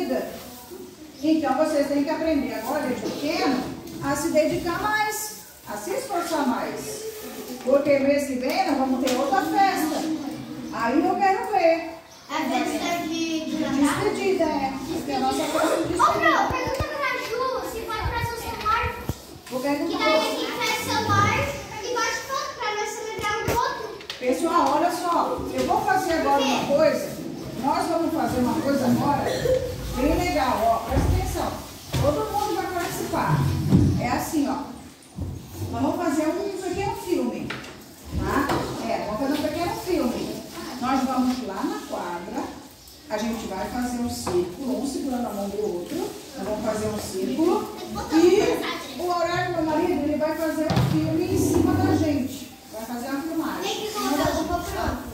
vida. Então vocês têm que aprender agora, desde pequeno, a se dedicar mais, a se esforçar mais. Porque mês que vem nós vamos ter outra festa. Aí eu quero ver. A festa de despedida, Porque a nossa festa de despedida. Ô, Pro, pergunta pra Ju se pode trazer o celular. Vou perguntar. Que daí a gente traz o celular e bate foto pra nós celebrar um do outro. Pessoal, olha só. Eu vou fazer agora uma coisa. Nós vamos fazer uma coisa agora bem legal, ó. Presta atenção. Todo mundo vai participar. É assim, ó. Nós vamos fazer um pequeno filme. Tá? Vamos fazer um pequeno filme. Nós vamos lá na quadra. A gente vai fazer um círculo, um segurando a mão do outro. Nós vamos fazer um círculo. E o horário do meu marido, ele vai fazer um filme em cima da gente. Vai fazer uma filmagem. Tem que colocar o GoPro.